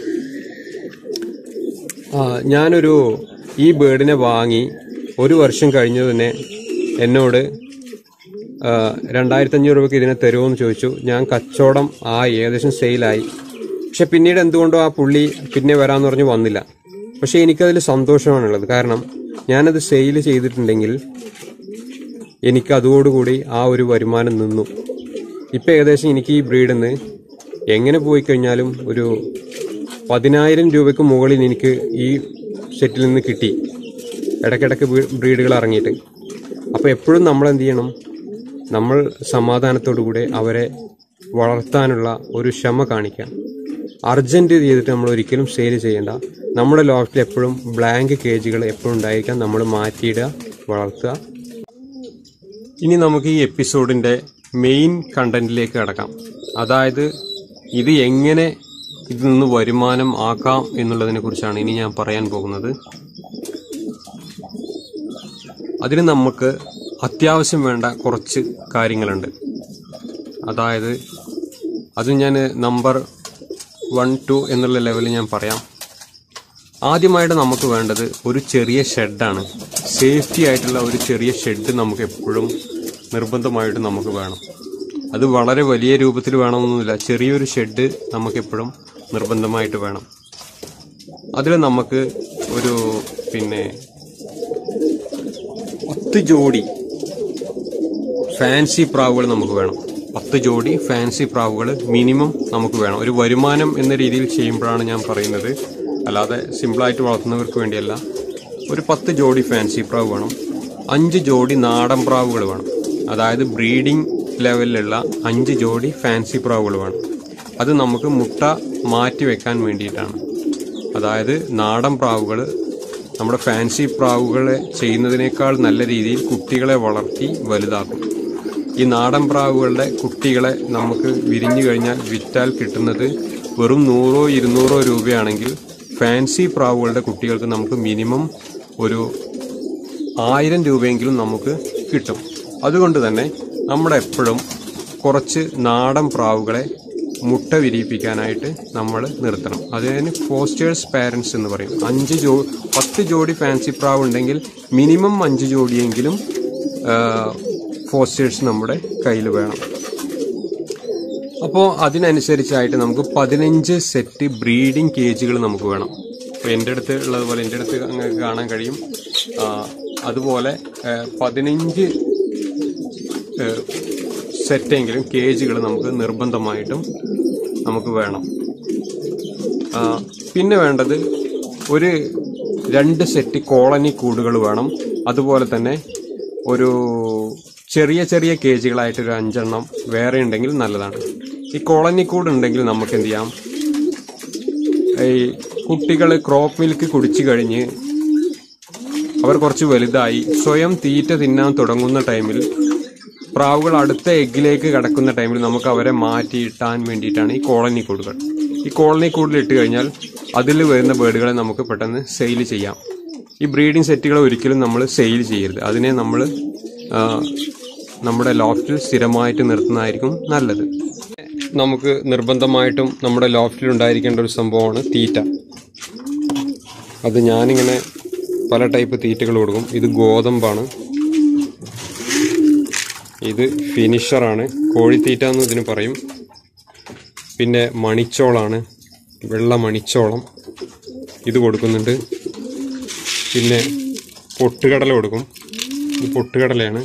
ഞാനൊരു ഈ ബേർഡിനെ വാങ്ങി ഒരു വർഷം കഴിഞ്ഞു തന്നെ എന്നോട് രണ്ടായിരത്തി അഞ്ഞൂറ് രൂപയ്ക്ക് ഇതിനെ തരുമോ എന്ന് ചോദിച്ചു. ഞാൻ കച്ചവടം ആ ഏകദേശം സെയിലായി. പക്ഷെ പിന്നീട് എന്തുകൊണ്ടോ ആ പുള്ളി പിന്നെ വരാമെന്ന് പറഞ്ഞ് വന്നില്ല. പക്ഷെ എനിക്കതിൽ സന്തോഷമാണുള്ളത്. കാരണം ഞാനത് സെയിൽ ചെയ്തിട്ടുണ്ടെങ്കിൽ എനിക്ക് അതോടുകൂടി ആ ഒരു വരുമാനം നിന്നു. ഇപ്പം ഏകദേശം എനിക്ക് ഈ ബ്രീഡിൽ നിന്ന് എങ്ങനെ പോയി കഴിഞ്ഞാലും ഒരു പതിനായിരം രൂപയ്ക്ക് മുകളിൽ എനിക്ക് ഈ സെറ്റിൽ നിന്ന് കിട്ടി, ഇടയ്ക്കിടയ്ക്ക് ബ്രീഡുകൾ ഇറങ്ങിയിട്ട്. അപ്പോൾ എപ്പോഴും നമ്മൾ എന്ത് ചെയ്യണം, നമ്മൾ സമാധാനത്തോടു കൂടെ അവരെ വളർത്താനുള്ള ഒരു ക്ഷമ കാണിക്കാം. അർജൻറ്റ് ചെയ്തിട്ട് നമ്മൾ ഒരിക്കലും സെയിൽ ചെയ്യേണ്ട. നമ്മുടെ ലോഫ്റ്റിൽ എപ്പോഴും ബ്ലാങ്ക് കേജുകൾ എപ്പോഴും ഉണ്ടായിരിക്കാം. നമ്മൾ മാറ്റിയിടുക, വളർത്തുക. ഇനി നമുക്ക് ഈ എപ്പിസോഡിൻ്റെ മെയിൻ കണ്ടന്റിലേക്ക് കടക്കാം. അതായത് ഇത് എങ്ങനെ ഇതിൽ നിന്ന് വരുമാനം ആക്കാം എന്നുള്ളതിനെ കുറിച്ചാണ് ഇനി ഞാൻ പറയാൻ പോകുന്നത്. അതിന് നമുക്ക് അത്യാവശ്യം വേണ്ട കുറച്ച് കാര്യങ്ങളുണ്ട്. അതായത് അത് ഞാൻ നമ്പർ വൺ ടു എന്നുള്ള ലെവലിൽ ഞാൻ പറയാം. ആദ്യമായിട്ട് നമുക്ക് വേണ്ടത് ഒരു ചെറിയ ഷെഡാണ്. സേഫ്റ്റി ആയിട്ടുള്ള ഒരു ചെറിയ ഷെഡ് നമുക്ക് എപ്പോഴും നിർബന്ധമായിട്ട് നമുക്ക് വേണം. അത് വളരെ വലിയ രൂപത്തിൽ വേണമെന്നൊന്നുമില്ല, ചെറിയൊരു ഷെഡ് നമുക്കെപ്പോഴും നിർബന്ധമായിട്ട് വേണം. അതിൽ നമുക്ക് ഒരു പിന്നെ പത്ത് ജോഡി ഫാൻസി പ്രാവുകൾ നമുക്ക് വേണം. പത്ത് ജോഡി ഫാൻസി പ്രാവുകൾ മിനിമം നമുക്ക് വേണം. ഒരു വരുമാനം എന്ന രീതിയിൽ ചെയ്യുമ്പോഴാണ് ഞാൻ പറയുന്നത്, അല്ലാതെ സിമ്പിളായിട്ട് വളർത്തുന്നവർക്ക് വേണ്ടിയല്ല. ഒരു പത്ത് ജോഡി ഫാൻസി പ്രാവ് വേണം. അഞ്ച് ജോഡി നാടൻ പ്രാവുകൾ വേണം. അതായത് ബ്രീഡിംഗ് ലെവലിലുള്ള അഞ്ച് ജോഡി ഫാൻസി പ്രാവുകൾ വേണം. അത് നമുക്ക് മുട്ട മാറ്റി വെക്കാൻ വേണ്ടിയിട്ടാണ്. അതായത് നാടൻ പ്രാവുകൾ നമ്മുടെ ഫാൻസി പ്രാവുകളെ ചെയ്യുന്നതിനേക്കാൾ നല്ല രീതിയിൽ കുട്ടികളെ വളർത്തി വലുതാക്കും. ഈ നാടൻ പ്രാവുകളുടെ കുട്ടികളെ നമുക്ക് വിരിഞ്ഞു കഴിഞ്ഞാൽ വിറ്റാൽ കിട്ടുന്നത് വെറും നൂറോ ഇരുന്നൂറോ രൂപയാണെങ്കിൽ ഫാൻസി പ്രാവുകളുടെ കുട്ടികൾക്ക് നമുക്ക് മിനിമം ഒരു ആയിരം രൂപയെങ്കിലും നമുക്ക് കിട്ടും. അതുകൊണ്ട് തന്നെ നമ്മുടെ എപ്പോഴും കുറച്ച് നാടൻ പ്രാവുകളെ മുട്ട വിരിയിപ്പിക്കാനായിട്ട് നമ്മൾ നിർത്തണം. അതിന് ഫോസ്റ്റേഴ്സ് പാരൻസ് എന്ന് പറയും. അഞ്ച് ജോ പത്ത് ജോഡി ഫാൻസി പ്രാവ് ഉണ്ടെങ്കിൽ മിനിമം അഞ്ച് ജോഡിയെങ്കിലും ഫോസ്റ്റേഴ്സ് നമ്മുടെ കയ്യിൽ വേണം. അപ്പോൾ അതിനനുസരിച്ചായിട്ട് നമുക്ക് പതിനഞ്ച് സെറ്റ് ബ്രീഡിംഗ് കേജുകൾ നമുക്ക് വേണം. ഇപ്പോൾ എൻ്റെ അടുത്ത് ഉള്ളതുപോലെ എൻ്റെ അടുത്ത് അങ്ങ് കാണാൻ കഴിയും. അതുപോലെ പതിനഞ്ച് സെറ്റെങ്കിലും കേജുകൾ നമുക്ക് നിർബന്ധമായിട്ടും നമുക്ക് വേണം. പിന്നെ വേണ്ടത് ഒരു രണ്ട് സെറ്റ് കോളനി കൂടുകൾ വേണം. അതുപോലെ തന്നെ ഒരു ചെറിയ ചെറിയ കേജുകളായിട്ട് ഒരു അഞ്ചെണ്ണം വേറെ ഉണ്ടെങ്കിൽ നല്ലതാണ്. ഈ കോളനി കൂട് ഉണ്ടെങ്കിൽ നമുക്ക് എന്ത് ചെയ്യാം, ഈ കുട്ടികൾ ക്രോപ്പ് മിൽക്ക് കുടിച്ചു കഴിഞ്ഞ് അവർ കുറച്ച് വലുതായി സ്വയം തീറ്റ തിന്നാൻ തുടങ്ങുന്ന ടൈമിൽ, പ്രാവുകൾ അടുത്ത എഗ്ഗിലേക്ക് കടക്കുന്ന ടൈമിൽ നമുക്ക് അവരെ മാറ്റിയിട്ടാൻ വേണ്ടിയിട്ടാണ് ഈ കോളനി കൂടുകൾ. ഈ കോളനി കൂടിൽ ഇട്ട് കഴിഞ്ഞാൽ അതിൽ വരുന്ന ബേഡുകളെ നമുക്ക് പെട്ടെന്ന് സെയിൽ ചെയ്യാം. ഈ ബ്രീഡിംഗ് സെറ്റുകൾ ഒരിക്കലും നമ്മൾ സെയിൽ ചെയ്യരുത്. അതിനെ നമ്മൾ നമ്മുടെ ലോഫ്റ്റിൽ സ്ഥിരമായിട്ട് നിർത്തുന്നതായിരിക്കും നല്ലത്. നമുക്ക് നിർബന്ധമായിട്ടും നമ്മുടെ ലോഫ്റ്റിൽ ഉണ്ടായിരിക്കേണ്ട ഒരു സംഭവമാണ് തീറ്റ. അത് ഞാനിങ്ങനെ പല ടൈപ്പ് തീറ്റകൾ കൊടുക്കും. ഇത് ഗോതമ്പാണ്. ഇത് ഫിനിഷറാണ്, കോഴിത്തീറ്റ എന്ന് ഇതിന് പറയും. പിന്നെ മണിച്ചോളാണ്, വെള്ള മണിച്ചോളം ഇത് കൊടുക്കുന്നുണ്ട്. പിന്നെ പൊട്ടുകടല കൊടുക്കും, ഇത് പൊട്ടുകടലയാണ്.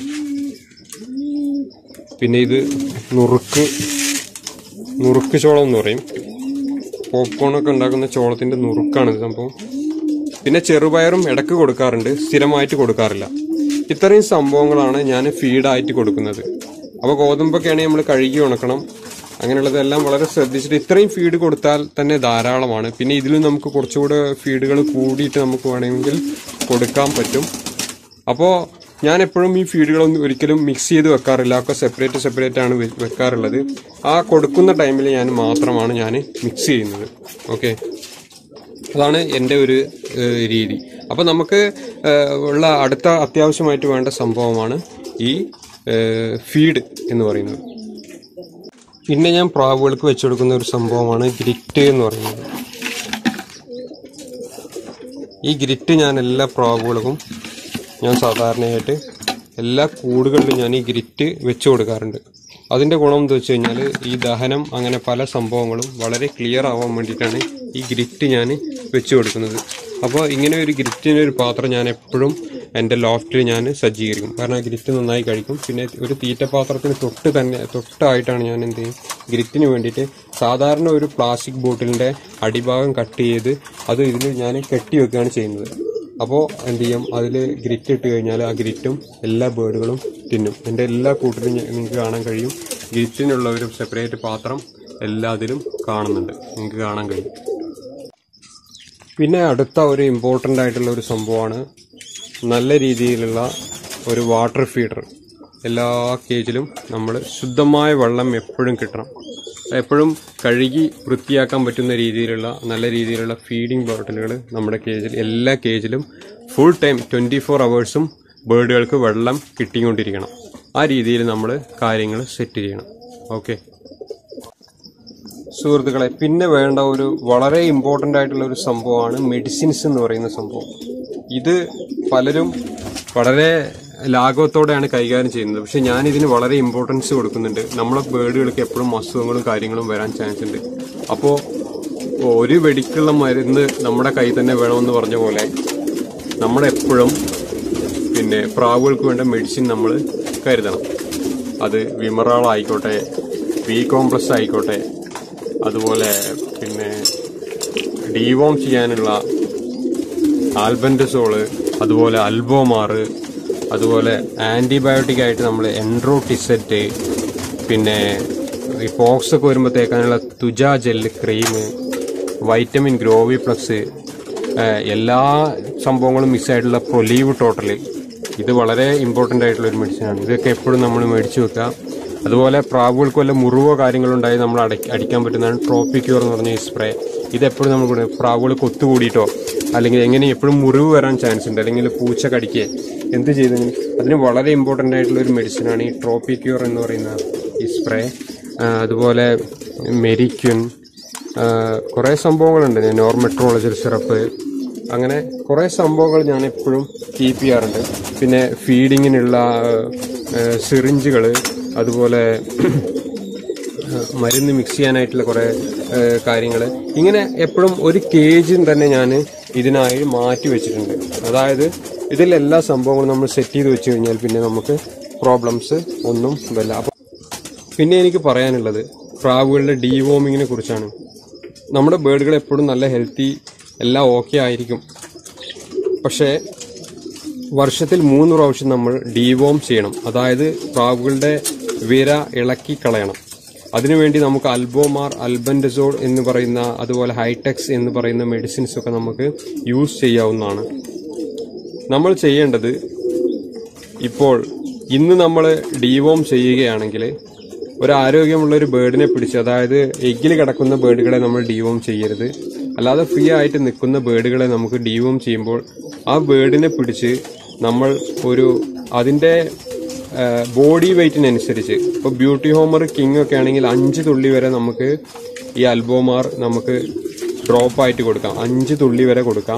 പിന്നെ ഇത് നുറുക്ക് നുറുക്ക് ചോളം എന്ന് പറയും. പോപ്കോണൊക്കെ ഉണ്ടാക്കുന്ന ചോളത്തിൻ്റെ നുറുക്കാണിത് സംഭവം. പിന്നെ ചെറുപയറും ഇടയ്ക്ക് കൊടുക്കാറുണ്ട്, സ്ഥിരമായിട്ട് കൊടുക്കാറില്ല. ഇത്രയും സംഭവങ്ങളാണ് ഞാൻ ഫീഡായിട്ട് കൊടുക്കുന്നത്. അപ്പോൾ ഗോതമ്പൊക്കെ ആണെങ്കിൽ നമ്മൾ കഴുകി ഉണക്കണം, അങ്ങനെയുള്ളതെല്ലാം വളരെ ശ്രദ്ധിച്ചിട്ട് ഇത്രയും ഫീഡ് കൊടുത്താൽ തന്നെ ധാരാളമാണ്. പിന്നെ ഇതിലും നമുക്ക് കുറച്ചുകൂടെ ഫീഡുകൾ കൂടിയിട്ട് നമുക്ക് വേണമെങ്കിൽ കൊടുക്കാൻ പറ്റും. അപ്പോൾ ഞാൻ എപ്പോഴും ഈ ഫീഡുകളൊന്നും ഒരിക്കലും മിക്സ് ചെയ്ത് വെക്കാറില്ല, ഒക്കെ സെപ്പറേറ്റ് സെപ്പറേറ്റ് ആണ് വെക്കാറുള്ളത്. ആ കൊടുക്കുന്ന ടൈമിൽ ഞാൻ മാത്രമാണ് ഞാൻ മിക്സ് ചെയ്യുന്നത്. ഓക്കെ, അതാണ് എൻ്റെ ഒരു രീതി. അപ്പോൾ നമുക്ക് ഉള്ള അടുത്ത അത്യാവശ്യമായിട്ട് വേണ്ട സംഭവമാണ് ഈ ഫീഡ് എന്ന് പറയുന്നത്. പിന്നെ ഞാൻ പ്രാവുകൾക്ക് വെച്ചു കൊടുക്കുന്ന ഒരു സംഭവമാണ് ഗ്രിറ്റ് എന്ന് പറയുന്നത്. ഈ ഗ്രിറ്റ് ഞാൻ എല്ലാ പ്രാവുകൾക്കും ഞാൻ സാധാരണയായിട്ട് എല്ലാ കൂടുകളിലും ഞാൻ ഈ ഗ്രിറ്റ് വെച്ചു കൊടുക്കാറുണ്ട്. അതിൻ്റെ ഗുണം എന്താ വെച്ച് കഴിഞ്ഞാൽ ഈ ദഹനം അങ്ങനെ പല സംഭവങ്ങളും വളരെ ക്ലിയർ ആവാൻ വേണ്ടിയിട്ടാണ് ഈ ഗ്രിറ്റ് ഞാൻ വെച്ചു കൊടുക്കുന്നത്. അപ്പോൾ ഇങ്ങനെ ഒരു ഗ്രിറ്റിൻ്റെ ഒരു പാത്രം ഞാൻ എപ്പോഴും എൻ്റെ ലോഫ്റ്റിൽ ഞാൻ സജ്ജീകരിക്കും. കാരണം ആ ഗ്രിറ്റ് നന്നായി കഴിക്കും. പിന്നെ ഒരു തീറ്റ പാത്രത്തിന് തൊട്ട് തന്നെ തൊട്ടായിട്ടാണ് ഞാൻ എന്ത് ചെയ്യും, ഗ്രിറ്റിന് വേണ്ടിയിട്ട് സാധാരണ ഒരു പ്ലാസ്റ്റിക് ബോട്ടിലിൻ്റെ അടിഭാഗം കട്ട് ചെയ്ത് അത് ഇതിൽ ഞാൻ കെട്ടി വെക്കുകയാണ് ചെയ്യുന്നത്. അപ്പോൾ എന്ത് ചെയ്യും, അതിൽ ഗ്രിറ്റ് ഇട്ട് കഴിഞ്ഞാൽ ആ ഗ്രിറ്റും എല്ലാ ബേർഡുകളും തിന്നും. എൻ്റെ എല്ലാ കൂട്ടിലും നിങ്ങൾക്ക് കാണാൻ കഴിയും. ഗ്രിറ്റിനുള്ള ഒരു സെപ്പറേറ്റ് പാത്രം എല്ലാത്തിലും കാണുന്നുണ്ട്, നിങ്ങൾക്ക് കാണാൻ കഴിയും. പിന്നെ അടുത്ത ഒരു ഇമ്പോർട്ടൻ്റ് ആയിട്ടുള്ള ഒരു സംഭവമാണ് നല്ല രീതിയിലുള്ള ഒരു വാട്ടർ ഫീഡർ. എല്ലാ കേജിലും നമ്മൾ ശുദ്ധമായ വെള്ളം എപ്പോഴും കിട്ടണം. എപ്പോഴും കഴുകി വൃത്തിയാക്കാൻ പറ്റുന്ന രീതിയിലുള്ള നല്ല രീതിയിലുള്ള ഫീഡിംഗ് ബോട്ടിലുകൾ നമ്മുടെ കേജിൽ എല്ലാ കേജിലും ഫുൾ ടൈം ട്വൻറ്റി ഫോർ അവേഴ്സും ബേർഡുകൾക്ക് വെള്ളം കിട്ടിക്കൊണ്ടിരിക്കണം. ആ രീതിയിൽ നമ്മൾ കാര്യങ്ങൾ സെറ്റ് ചെയ്യണം. ഓക്കെ സുഹൃത്തുക്കളെ, പിന്നെ വേണ്ട ഒരു വളരെ ഇമ്പോർട്ടൻ്റ് ആയിട്ടുള്ള ഒരു സംഭവമാണ് മെഡിസിൻസ് എന്ന് പറയുന്ന സംഭവം. ഇത് പലരും വളരെ ലാഘവത്തോടെയാണ് കൈകാര്യം ചെയ്യുന്നത്. പക്ഷെ ഞാനിതിന് വളരെ ഇമ്പോർട്ടൻസ് കൊടുക്കുന്നുണ്ട്. നമ്മളെ ബേർഡുകൾക്ക് എപ്പോഴും അസുഖങ്ങളും കാര്യങ്ങളും വരാൻ ചാൻസ് ഉണ്ട്. അപ്പോൾ ഒരു വെടിക്കുള്ള മരുന്ന് നമ്മുടെ കയ്യിൽ തന്നെ വേണമെന്ന് പറഞ്ഞ പോലെ നമ്മളെപ്പോഴും പിന്നെ പ്രാവുകൾക്ക് വേണ്ട മെഡിസിൻ നമ്മൾ കരുതണം. അത് വിമറാൾ ആയിക്കോട്ടെ, ബി കോംപ്ലക്സ് ആയിക്കോട്ടെ, അതുപോലെ പിന്നെ ഡീവോം ചെയ്യാനുള്ള ആൽബൻഡസോള്, അതുപോലെ അൽബോമാറ്, അതുപോലെ ആൻറ്റിബയോട്ടിക് ആയിട്ട് നമ്മൾ എൻഡ്രോട്ടിസെറ്റ്, പിന്നെ ഈ പോക്സ് ഒക്കെ വരുമ്പോൾ തേക്കാനുള്ള തുജ ജെല്ല് ക്രീം, വൈറ്റമിൻ ഗ്രോവി പ്ലസ്, എല്ലാ സംഭവങ്ങളും മിക്സ് ആയിട്ടുള്ള പ്രൊലീവ് ടോട്ടൽ, ഇത് വളരെ ഇമ്പോർട്ടൻ്റ് ആയിട്ടുള്ള ഒരു മെഡിസിനാണ്. ഇതൊക്കെ എപ്പോഴും നമ്മൾ മേടിച്ച് വെക്കുക. അതുപോലെ പ്രാവുകൾക്ക് വല്ല മുറിവോ കാര്യങ്ങളുണ്ടായി നമ്മൾ അട അടിക്കാൻ പറ്റുന്നതാണ് ട്രോപ്പിക്യൂർ എന്ന് പറഞ്ഞ ഈ സ്പ്രേ. ഇതെപ്പോഴും നമ്മൾ പ്രാവുകൾ കൊത്തുകൂടിയിട്ടോ അല്ലെങ്കിൽ എങ്ങനെ എപ്പോഴും മുറിവ് വരാൻ ചാൻസ് ഉണ്ട്, അല്ലെങ്കിൽ പൂച്ച കടിക്കുക എന്ത് ചെയ്തെങ്കിലും അതിന് വളരെ ഇമ്പോർട്ടൻ്റ് ആയിട്ടുള്ള ഒരു മെഡിസിനാണ് ഈ ട്രോപ്പിക്യൂർ എന്ന് പറയുന്ന ഈ സ്പ്രേ. അതുപോലെ മെരിക്വിൻ, കുറേ സംഭവങ്ങളുണ്ട്, നോർമെട്രോളജി സിറപ്പ്, അങ്ങനെ കുറേ സംഭവങ്ങൾ ഞാൻ എപ്പോഴും കീപ്പ് ചെയ്യാറുണ്ട്. പിന്നെ ഫീഡിങ്ങിനുള്ള സിറിഞ്ചുകൾ, അതുപോലെ മരുന്ന് മിക്സ് ചെയ്യാനായിട്ടുള്ള കുറേ കാര്യങ്ങൾ, ഇങ്ങനെ എപ്പോഴും ഒരു കേജും തന്നെ ഞാൻ ഇതിനായി മാറ്റി വെച്ചിട്ടുണ്ട്. അതായത് ഇതിലെല്ലാ സംഭവങ്ങളും നമ്മൾ സെറ്റ് ചെയ്ത് വെച്ച് കഴിഞ്ഞാൽ പിന്നെ നമുക്ക് പ്രോബ്ലംസ് ഒന്നും വരില്ല. അപ്പോൾ പിന്നെ എനിക്ക് പറയാനുള്ളത് പ്രാവുകളുടെ ഡീവോമിങ്ങിനെ കുറിച്ചാണ്. നമ്മുടെ ബേർഡുകൾ എപ്പോഴും നല്ല ഹെൽത്തി എല്ലാം ഓക്കെ ആയിരിക്കും. പക്ഷേ വർഷത്തിൽ മൂന്ന് പ്രാവശ്യം നമ്മൾ ഡീവോം ചെയ്യണം. അതായത് പ്രാവുകളുടെ വിര ഇളക്കി കളയണം. അതിനുവേണ്ടി നമുക്ക് അൽബോമാർ, അൽബൻഡസോൾ എന്ന് പറയുന്ന, അതുപോലെ ഹൈടെക്സ് എന്ന് പറയുന്ന മെഡിസിൻസ് ഒക്കെ നമുക്ക് യൂസ് ചെയ്യാവുന്നതാണ്. നമ്മൾ ചെയ്യേണ്ടത് ഇപ്പോൾ ഇന്ന് നമ്മൾ ഡീവോം ചെയ്യുകയാണെങ്കിൽ ഒരു ആരോഗ്യമുള്ള ഒരു ബേർഡിനെ പിടിച്ച്, അതായത് എഗ്ഗിൽ കിടക്കുന്ന ബേർഡുകളെ നമ്മൾ ഡീവോം ചെയ്യരുത്. അല്ലാതെ ഫ്രീ ആയിട്ട് നിൽക്കുന്ന ബേർഡുകളെ നമുക്ക് ഡീവോം ചെയ്യുമ്പോൾ ആ ബേർഡിനെ പിടിച്ച് നമ്മൾ ഒരു അതിൻ്റെ ബോഡി വെയ്റ്റിനനുസരിച്ച്, ഇപ്പോൾ ബ്യൂട്ടി ഹോമർ കിങ് ഒക്കെ ആണെങ്കിൽ അഞ്ച് തുള്ളി വരെ നമുക്ക് ഈ അൽബോമാർ നമുക്ക് ഡ്രോപ്പ് ആയിട്ട് കൊടുക്കാം. അഞ്ച് തുള്ളി വരെ കൊടുക്കാം.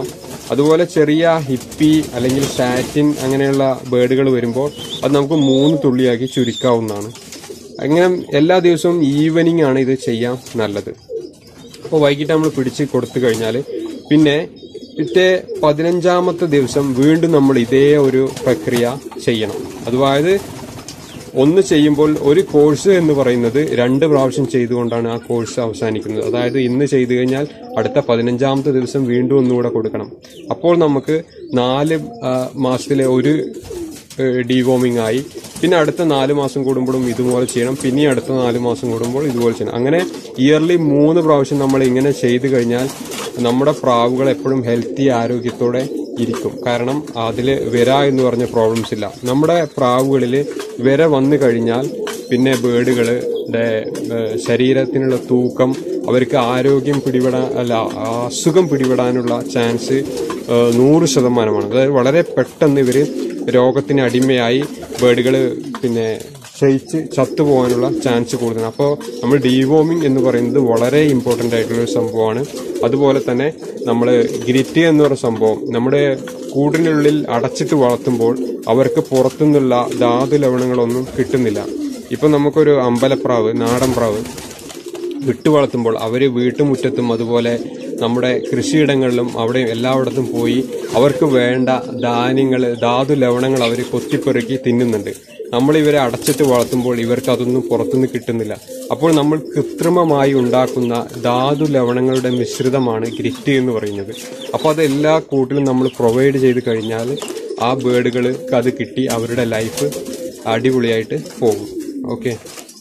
അതുപോലെ ചെറിയ ഹിപ്പി അല്ലെങ്കിൽ സാറ്റിൻ അങ്ങനെയുള്ള ബേഡുകൾ വരുമ്പോൾ അത് നമുക്ക് മൂന്ന് തുള്ളിയാക്കി ചുരുക്കാവുന്നതാണ്. അങ്ങനെ എല്ലാ ദിവസവും ഈവനിങ് ആണ് ഇത് ചെയ്യാൻ നല്ലത്. അപ്പോൾ വൈകിട്ട് നമ്മൾ പിടിച്ച് കൊടുത്തു കഴിഞ്ഞാൽ പിന്നെ പിറ്റേ പതിനഞ്ചാമത്തെ ദിവസം വീണ്ടും നമ്മൾ ഇതേ ഒരു പ്രക്രിയ ചെയ്യണം. അതായത് ഒന്ന് ചെയ്യുമ്പോൾ ഒരു കോഴ്സ് എന്ന് പറയുന്നത് രണ്ട് പ്രാവശ്യം ചെയ്തുകൊണ്ടാണ് ആ കോഴ്സ് അവസാനിക്കുന്നത്. അതായത് ഇന്ന് ചെയ്തു കഴിഞ്ഞാൽ അടുത്ത പതിനഞ്ചാമത്തെ ദിവസം വീണ്ടും ഒന്നുകൂടെ കൊടുക്കണം. അപ്പോൾ നമുക്ക് നാല് മാസത്തിലെ ഒരു ഡീവോമിംഗ് ആയി. പിന്നെ അടുത്ത നാല് മാസം കൂടുമ്പോഴും ഇതുപോലെ ചെയ്യണം. പിന്നെ അടുത്ത നാല് മാസം കൂടുമ്പോൾ ഇതുപോലെ ചെയ്യണം. അങ്ങനെ ഇയർലി മൂന്ന് പ്രാവശ്യം നമ്മൾ ഇങ്ങനെ ചെയ്തു കഴിഞ്ഞാൽ നമ്മുടെ പ്രാവുകൾ എപ്പോഴും ഹെൽത്തി ആരോഗ്യത്തോടെ ഇരിക്കും. കാരണം അതിൽ വിര എന്ന് പറഞ്ഞ പ്രോബ്ലംസ് ഇല്ല. നമ്മുടെ പ്രാവുകളിൽ വിര വന്നു കഴിഞ്ഞാൽ പിന്നെ ബേഡുകളുടെ ശരീരത്തിനുള്ള തൂക്കം, അവർക്ക് ആരോഗ്യം പിടിപെടാൻ അല്ല അസുഖം പിടിപെടാനുള്ള ചാൻസ് നൂറ് ശതമാനമാണ്. അതായത് വളരെ പെട്ടെന്ന് ഇവർ രോഗത്തിന് അടിമയായി ബേഡുകൾ പിന്നെ ക്ഷയിച്ച് ചത്തുപോകാനുള്ള ചാൻസ് കൂടുതലാണ്. അപ്പോൾ നമ്മൾ ഡീവോമിംഗ് എന്ന് പറയുന്നത് വളരെ ഇമ്പോർട്ടൻ്റ് ആയിട്ടുള്ളൊരു സംഭവമാണ്. അതുപോലെ തന്നെ നമ്മൾ ഗ്രിറ്റ് എന്ന് പറയുന്ന സംഭവം നമ്മുടെ കൂടിനുള്ളിൽ അടച്ചിട്ട് വളർത്തുമ്പോൾ അവർക്ക് പുറത്തുനിന്നുള്ള ധാതു ലവണങ്ങളൊന്നും കിട്ടുന്നില്ല. ഇപ്പം നമുക്കൊരു അമ്പലപ്രാവ്, നാടൻ പ്രാവ് വിട്ടു വളർത്തുമ്പോൾ അവർ വീട്ടുമുറ്റത്തും അതുപോലെ നമ്മുടെ കൃഷിയിടങ്ങളിലും അവിടെ എല്ലായിടത്തും പോയി അവർക്ക് വേണ്ട ധാന്യങ്ങൾ, ധാതു ലവണങ്ങൾ അവർ കൊത്തിപ്പെറുക്കി തിന്നുന്നുണ്ട്. നമ്മൾ ഇവരെ അടച്ചിട്ട് വളർത്തുമ്പോൾ ഇവർക്ക് അതൊന്നും പുറത്തുനിന്ന് കിട്ടുന്നില്ല. അപ്പോൾ നമ്മൾ കൃത്രിമമായി ഉണ്ടാക്കുന്ന ധാതു ലവണങ്ങളുടെ മിശ്രിതമാണ് ഗ്രിറ്റ് എന്ന് പറയുന്നത്. അപ്പോൾ അത് എല്ലാ കൂട്ടിലും നമ്മൾ പ്രൊവൈഡ് ചെയ്ത് കഴിഞ്ഞാൽ ആ ബേഡുകൾക്ക് അത് കിട്ടി അവരുടെ ലൈഫ് അടിപൊളിയായിട്ട് പോകും. ഓക്കെ.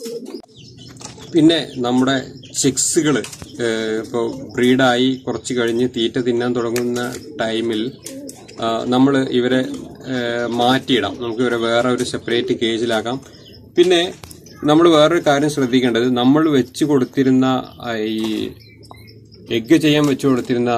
പിന്നെ നമ്മുടെ ചിക്സുകൾ ഇപ്പോൾ ബ്രീഡായി കുറച്ച് കഴിഞ്ഞ് തീറ്റ തിന്നാൻ തുടങ്ങുന്ന ടൈമിൽ നമ്മൾ ഇവരെ മാറ്റിയിടാം. നമുക്ക് ഇവരെ വേറെ ഒരു സെപ്പറേറ്റ് കേജിലാക്കാം. പിന്നെ നമ്മൾ വേറൊരു കാര്യം ശ്രദ്ധിക്കേണ്ടത്, നമ്മൾ വെച്ച് കൊടുത്തിരുന്ന ഈ എഗ്ഗ് ചെയ്യാൻ വെച്ച് കൊടുത്തിരുന്ന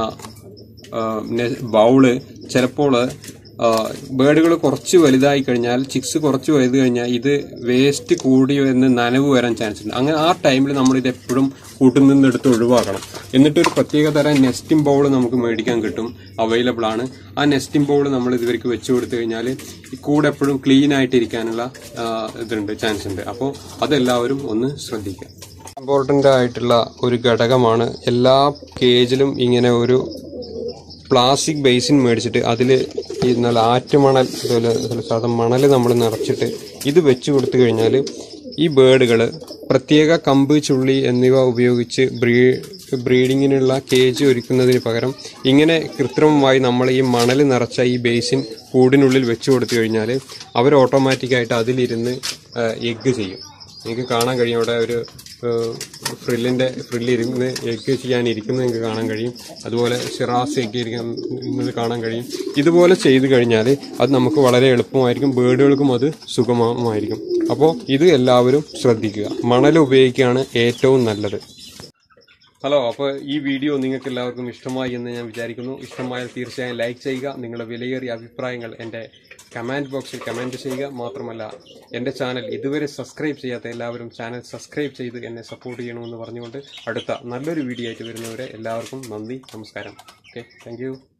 ബൗള് ചിലപ്പോൾ ബേഡുകൾ കുറച്ച് വലുതായി കഴിഞ്ഞാൽ, ചിക്സ് കുറച്ച് വലുത് കഴിഞ്ഞാൽ ഇത് വേസ്റ്റ് കൂടി എന്ന് നനവ് വരാൻ ചാൻസ് ഉണ്ട്. അങ്ങനെ ആ ടൈമിൽ നമ്മൾ ഇത് എപ്പോഴും കൂട്ടിൽ നിന്ന് എടുത്ത് ഒഴിവാക്കണം. എന്നിട്ടൊരു പ്രത്യേക തരം നെസ്റ്റിംഗ് ബൗൾ നമുക്ക് മേടിക്കാൻ കിട്ടും, അവൈലബിൾ ആണ്. ആ നെസ്റ്റിംഗ് ബൗൾ നമ്മൾ ഇവർക്ക് വെച്ച് കൊടുത്തു കഴിഞ്ഞാൽ ഈ കൂടെ എപ്പോഴും ക്ലീൻ ആയിട്ടിരിക്കാനുള്ള ഇതുണ്ട്, ചാൻസ് ഉണ്ട്. അപ്പോൾ അതെല്ലാവരും ഒന്ന് ശ്രദ്ധിക്കുക. ഇമ്പോർട്ടൻ്റ് ആയിട്ടുള്ള ഒരു ഘടകമാണ് എല്ലാ കേജിലും ഇങ്ങനെ ഒരു പ്ലാസ്റ്റിക് ബേസിൻ മേടിച്ചിട്ട് അതിൽ ഈ നല്ല ആറ്റുമണൽ, അതുപോലെ സാധാരണ മണൽ നമ്മൾ നിറച്ചിട്ട് ഇത് വെച്ച് കൊടുത്തു കഴിഞ്ഞാൽ ഈ ബേഡുകൾ പ്രത്യേക കമ്പ്, ചുള്ളി എന്നിവ ഉപയോഗിച്ച് ബ്രീ ബ്രീഡിങ്ങിനുള്ള കേജ് ഒരുക്കുന്നതിന് പകരം ഇങ്ങനെ കൃത്രിമമായി നമ്മൾ ഈ മണൽ നിറച്ച ഈ ബേസിൻ കൂടിനുള്ളിൽ വെച്ച് കൊടുത്തു കഴിഞ്ഞാൽ അവർ ഓട്ടോമാറ്റിക്കായിട്ട് അതിലിരുന്ന് എഗ്ഗ് ചെയ്യും. നിങ്ങൾക്ക് കാണാൻ കഴിയും അവിടെ ഒരു ഫ്രില്ലിൻ്റെ ഫ്രില്ലിരുന്ന് എഗ്ഗ് ചെയ്യാനിരിക്കുന്നത് നിങ്ങൾക്ക് കാണാൻ കഴിയും. അതുപോലെ ഷിറാസ് എഗ്ഗ് ഇരിക്കുന്നത് കാണാൻ കഴിയും. ഇതുപോലെ ചെയ്തു കഴിഞ്ഞാൽ അത് നമുക്ക് വളരെ എളുപ്പമായിരിക്കും, ബേഡുകൾക്കും അത് സുഗമമായിരിക്കും. അപ്പോൾ ഇത് എല്ലാവരും ശ്രദ്ധിക്കുക. മണൽ ഉപയോഗിക്കുകയാണ് ഏറ്റവും നല്ലത്. ഹലോ, അപ്പോൾ ഈ വീഡിയോ നിങ്ങൾക്ക് എല്ലാവർക്കും ഇഷ്ടമായി എന്ന് ഞാൻ വിചാരിക്കുന്നു. ഇഷ്ടമായാൽ തീർച്ചയായും ലൈക്ക് ചെയ്യുക. നിങ്ങളുടെ വിലയേറിയ അഭിപ്രായങ്ങൾ എൻ്റെ കമൻറ്റ് ബോക്സിൽ കമൻറ്റ് ചെയ്യുക. മാത്രമല്ല എൻ്റെ ചാനൽ ഇതുവരെ സബ്സ്ക്രൈബ് ചെയ്യാത്ത എല്ലാവരും ചാനൽ സബ്സ്ക്രൈബ് ചെയ്ത് എന്നെ സപ്പോർട്ട് ചെയ്യണമെന്ന് പറഞ്ഞുകൊണ്ട് അടുത്ത നല്ലൊരു വീഡിയോ ആയിട്ട് വരുന്നവരെ എല്ലാവർക്കും നന്ദി, നമസ്കാരം. Okay, thank U.